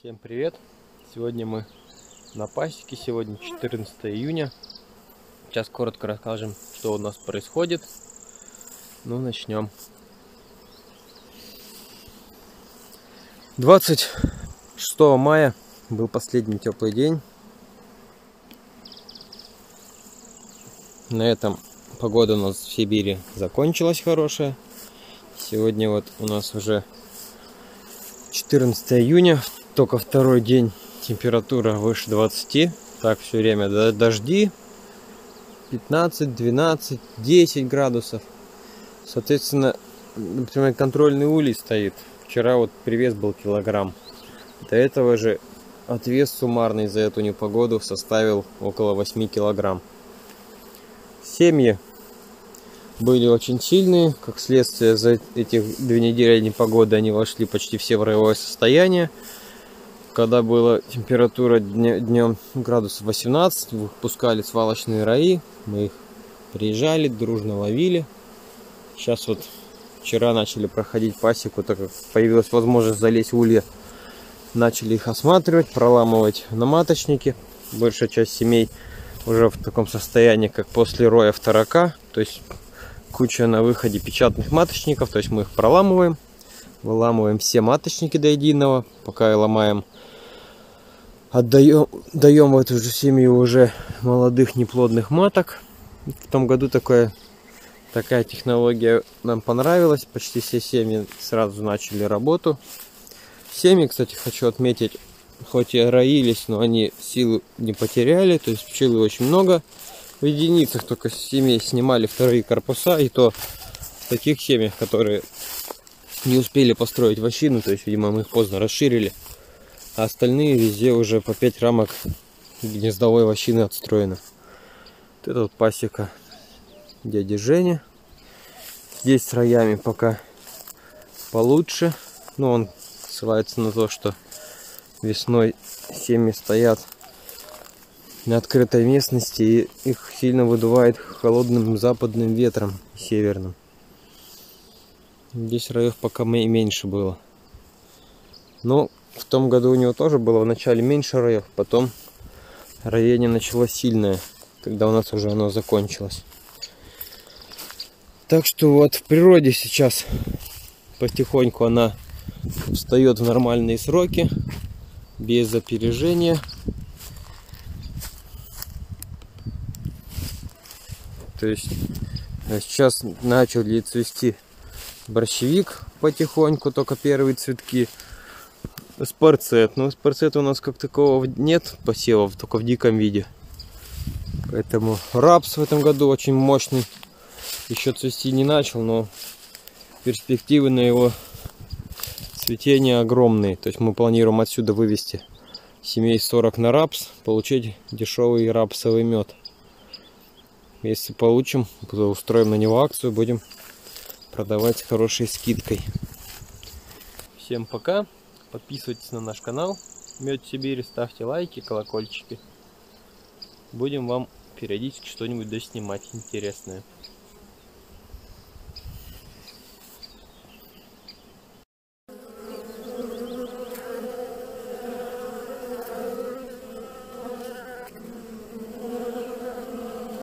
Всем привет! Сегодня мы на пасеке, сегодня 14 июня. Сейчас коротко расскажем, что у нас происходит. Ну, начнем. 26 мая был последний теплый день. На этом погода у нас в Сибири закончилась хорошая. Сегодня вот у нас уже 14 июня, только второй день, температура выше 20. Так все время дожди 15, 12, 10 градусов. Соответственно, например, контрольный улей стоит. Вчера вот привес был килограмм. До этого же отвес суммарный за эту непогоду составил около 8 килограмм. Семьи были очень сильные, как следствие за этих 2 недели непогоды они вошли почти все в роевое состояние. Когда была температура днем градусов 18, выпускали свалочные раи, мы их приезжали, дружно ловили. Сейчас вот вчера начали проходить пасеку, так как появилась возможность залезть в улья, начали их осматривать, проламывать на маточнике. Большая часть семей уже в таком состоянии, как после роя второка, то есть куча на выходе печатных маточников, то есть мы их проламываем, выламываем все маточники до единого, пока и ломаем, даем в эту же семью уже молодых неплодных маток. В том году такая технология нам понравилась, почти все семьи сразу начали работу. Семьи, кстати, хочу отметить, хоть и роились, но они силу не потеряли, то есть пчелы очень много. В единицах только семей снимали вторые корпуса, и то в таких семьях, которые не успели построить вощину, то есть, видимо, мы их поздно расширили, а остальные везде уже по 5 рамок гнездовой вощины отстроено. Вот это вот пасека дяди Жени. Здесь с роями пока получше, но он ссылается на то, что весной семьи стоят на открытой местности, и их сильно выдувает холодным западным ветром, северным. Здесь роев пока меньше было. Но в том году у него тоже было вначале меньше роев, потом роение началось сильное, когда у нас уже оно закончилось. Так что вот в природе сейчас потихоньку она встает в нормальные сроки, без опережения. То есть сейчас начали цвести борщевик потихоньку, только первые цветки. Спарцет. Но спарцета у нас как такового нет посевов, только в диком виде. Поэтому рапс в этом году очень мощный. Еще цвести не начал, но перспективы на его цветение огромные. То есть мы планируем отсюда вывести семей 40 на рапс, получить дешевый рапсовый мед. Если получим, то устроим на него акцию, будем продавать с хорошей скидкой. Всем пока, подписывайтесь на наш канал Мед Сибири, ставьте лайки, колокольчики. Будем вам периодически что-нибудь доснимать интересное.